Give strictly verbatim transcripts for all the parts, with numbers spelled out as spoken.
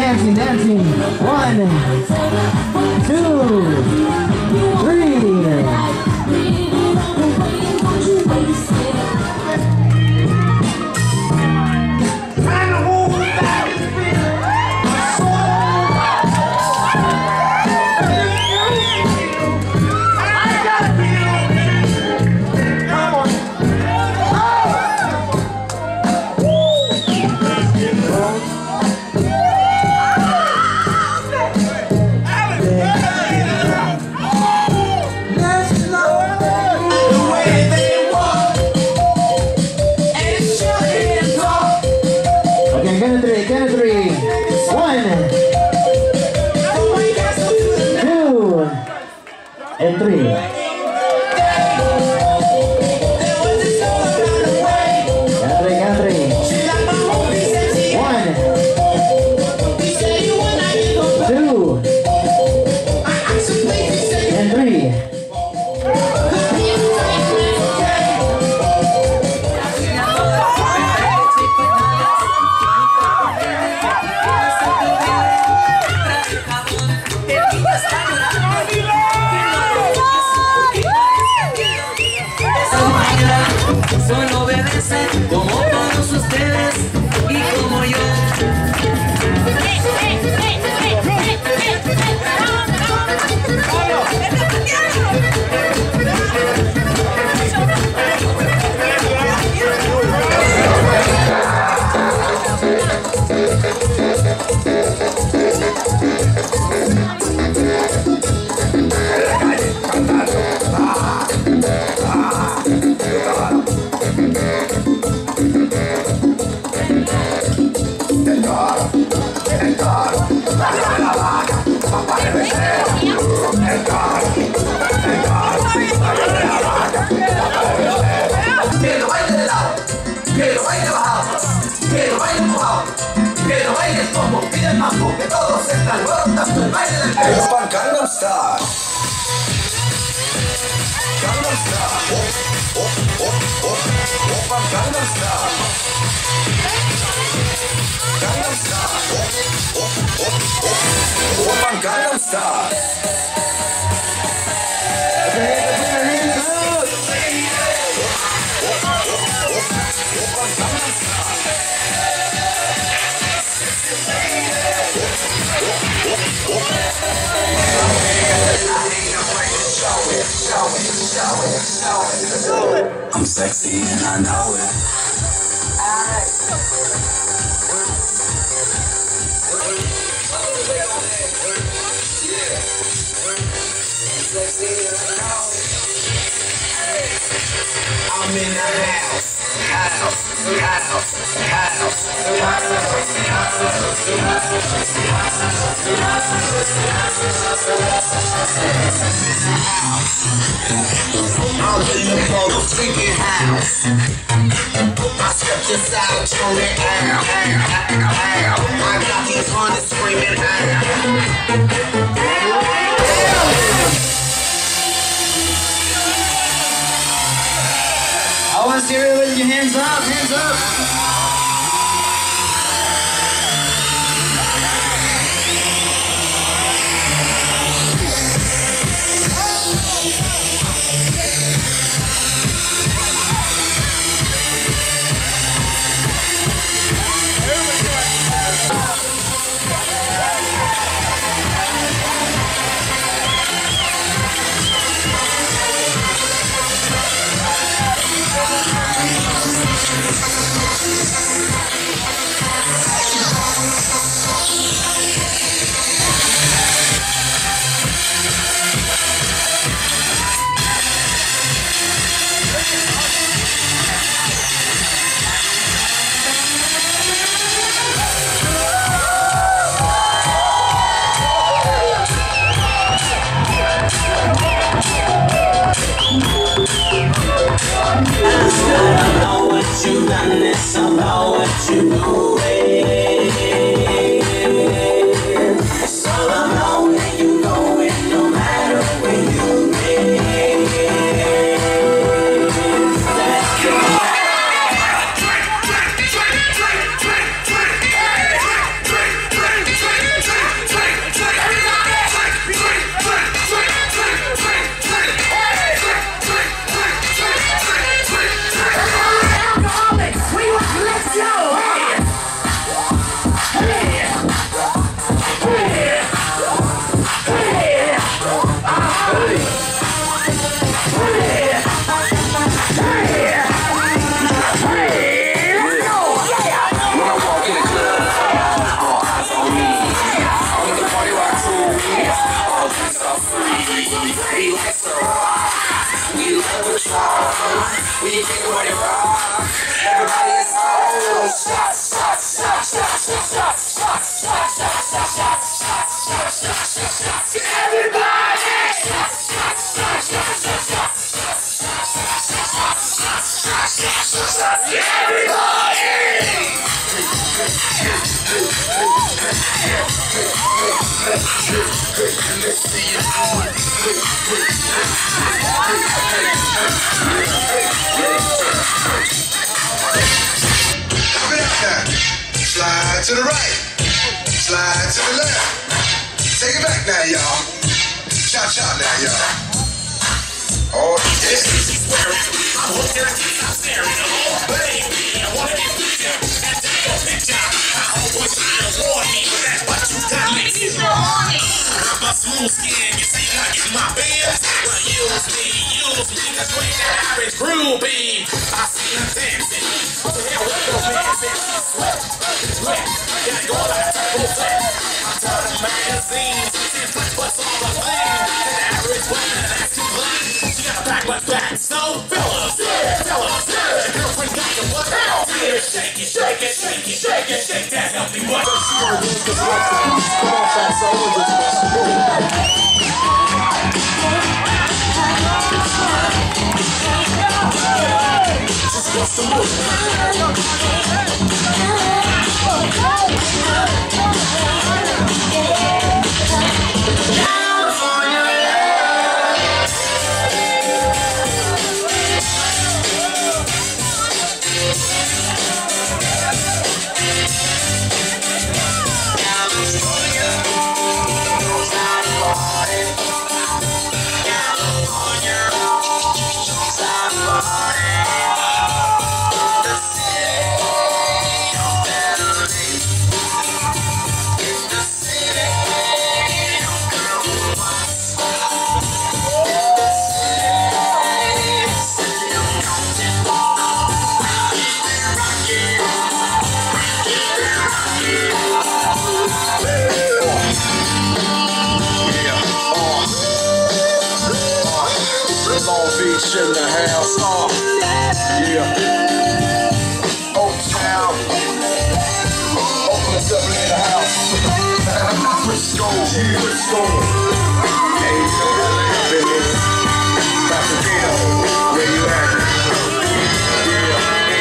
dancing, dancing. One, two, three. And three. Count three, count three. One. Two. And three. Solo obedece como todos ustedes y como yo. Que lo baile de lado, que lo baile bajado, que lo baile mojado, que lo baile como pide el mambo, que todos se alborotan el baile del pelo. Open Gangnam Style. Gangnam Style. Op, op, op, op. Open Gangnam Style. Gangnam Style. Op, op, op, op. Open Gangnam Style. I'm sexy and I know it. I'm in the house, house, house, house, I'm in the motherfucking house. I stepped inside, turn it out, out, out. I got these hunters screaming out. I want to see everybody with your hands up, hands up. I know what you done, this I know what you doing. So I know where you going, no matter where you been. Let's go. Drink, drink, drink, drink, drink, drink, drink, drink, drink, drink. Everybody rock. Everybody is on. Shot, shot, shot, shot, shot, shot, shot, shot, shot, shot, shot, shot, shot, shot, shot, shot. Everybody. Shot, shot, shot, shot, shot, shot, shot, shot, shot, shot, shot, everybody. Slide to the right, slide to the left. Take it back now, y'all. Chop, chop now, y'all. Oh, yeah. I'm hooked and I can't stop staring. Oh, baby, I wanna get with you. And take a picture. My homeboys trying to warn me, but that's what you got me. I'm a smooth skin, you see I get my bands. Well, use me, use me, cause you ain't that average groupie. I see her dancing. What the hell with those bands? She's sweat, sweat. Got it going like a turbo flat. I turn the magazine, ten fresh butts on the thing. The average woman, that's too plain. She got a back, but back. So, fellas, yeah, fellas, yeah. Your girlfriend got the what? Yeah, shake it, shake it, shake it, shake it, shake that healthy butt. She wanna dance cause she likes the beats. Come on, fat soul, and just spin it back. Just got some in the house, oh, yeah. Oaktown, Oakland, Dublin in the house. Frisco, Frisco. Hey, you know L A, baby. Pasadena, where you at? Yeah.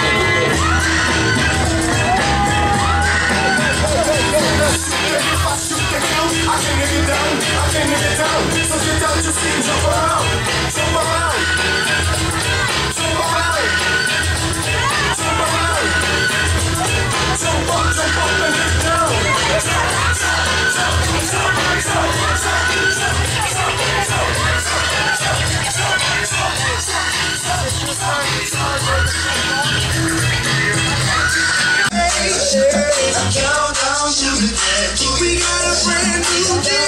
If I shoot the count, I can't get it down, I can't get it down. So get down, just see, jump around, jump around. We got a brand new day.